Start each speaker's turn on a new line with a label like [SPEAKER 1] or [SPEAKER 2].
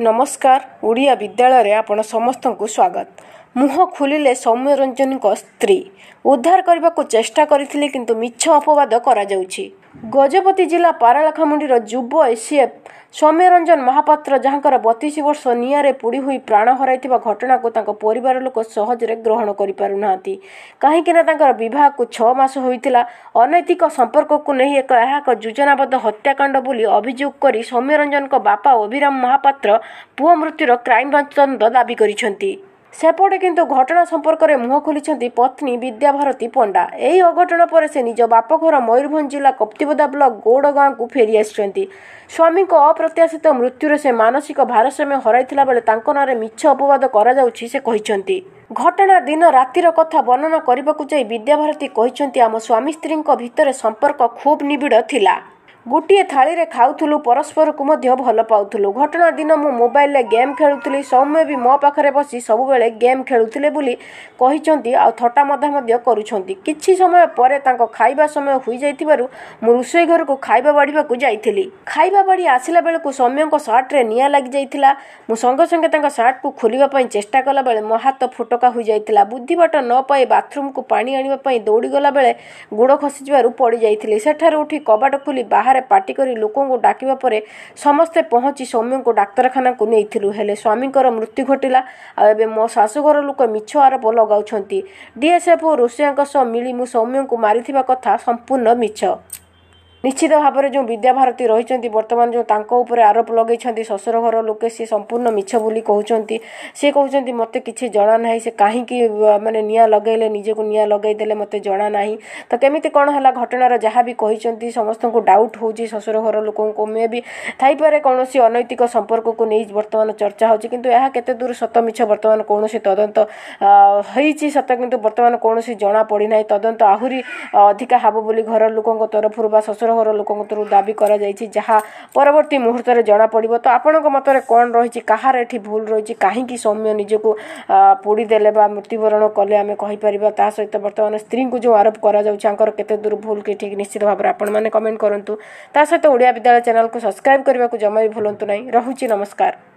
[SPEAKER 1] नमस्कार। ओडिया विद्यालय आपण समस्त को स्वागत। मुह खुलिले सौम्यरंजन स्त्री उद्धार करने को चेष्टा करथिले किंतु मिछ अपवाद करा जाउछि। गजपति जिला पारालाखामुंडीर युव एसीएफ सौम्यरंजन महापात्र जहाँकर 32 वर्ष निआरे पोड़ी हुई प्राण हराइथिबा घटना को तांको परिवार लोक सहजरे ग्रहण करि पारु नांती। काहेकि ना तांकर विवाह को 6 मास होइतिला। अनैतिक संपर्क को नहीं एक योजनाबद्ध हत्याकांड बोली अभियोग करी सौम्यरंजन को बापा अभिराम महापात्र पुओ मृत्युर क्राइम ब्रांच तदंत दाबी करिसेंती। सेपटे किंतु घटना संपर्क में मुह खोली पत्नी विद्याभारती पंडा। यही अघटन पर से निज बापघर मयूरभंज जिला कप्तिबदा ब्लॉक गौड़ गाँव को फेरी आसिଛନ୍ତି। स्वामी को अप्रत्याशित मृत्यु से मानसिक भारसाम्य हराइथिला बेले तांको नारे मिछ अपवाद करा जाउछि से कहिसेंती। घटना दिन रातिर कथा वर्णना करबाकू जाई विद्याभारती कहिसेंती आम स्वामी स्त्री भितर संपर्क खूब निबिड़ थिला। गोटे थाली रे खाउथुलु, परस्पर को मध्य भल पाउथुलु। घटना दिन मु मोबाइल रे गेम खेलुथुली। सौम्य भी मो पाखरे बसी सब बेले गेम खेलुथिले बोली कहिसेंती। आ थटा मध्य करूछंती। किछि समय परे तांको खाइबा समय हुई जाइथिबारु मु रुसई घर को खाइबा बाड़ीबा को जाइथिली। खाइबा बाड़ी आसिला बेले को सौम्य को शर्ट रे निया लागि जाइथिला। मु संगे संगे तांको शर्ट को खोलिबा पई चेष्टा कला बेले मो हाथ फुटका हुई जाइथिला। बुद्धि बाट न पाई बाथरूम को पानी आनिबा पई दौड़ी गला बेले गोड़ खसी जिबारु पड़ी जाइथिली। सेठार उठी कबाट खोली बाहर पार्टी करी लोकों को डाकिबा परे समस्ते पहुंची सौम्य को डाक्तरखाना को नेइथिलु। हेले स्वामीकर मृत्यु घटिला। आ एबे मो सासुघर लोक मिछ आरोप लगाउछंती। डीएसएफ और रोसियाଙ୍କ सह मिली मु सौम्य को मारिथिबा कथा संपूर्ण मिछ। निश्चित भाव में जो विद्याभारती रही बर्तमान जो तांको ऊपर आरोप लगे शशुर घर लोके सी संपूर्ण मिछ बोली कहते। सी कहते मत कि जना ना से कहीं माने निया लगेले निजे को निया लगेदेले मत जना ना। तो केमी कौन है घटनार जहाँ भी कहते समस्त को डाउट हो शशुर घर लोक मे भी थईपे कौन अनैतिक संपर्क को नहीं बर्तमान चर्चा हो किंतु यह केते दूर सत मिछ बर्तमान कौन तदंत होती सत किंतु बर्तमान कौन जना पड़ना। तदंत आहरी अधिका हाब बोली घर लोकों तरफ शशुर घर लोकों तरफ दाबी करा जायछि जहाँ परवर्ती मुहूर्त में जना पड़िबो। तो आपणक मतरे कौन रही कहार एठी भूल रही कहीं सौम्य निजको पोड़ी देले बा मृत्युवरण कले आमे कहि परिबा। ता सहित वर्तमान स्त्री को जो आरोप करा जाउछि आंकर केते दूर भूल कि ठीक निश्चित भाव आपण माने कमेंट करंतु। ता सहित ओडिया विद्यालय चैनल को सब्सक्राइब करबा को जमा भी भूलंतु नहीं। रहुछि नमस्कार।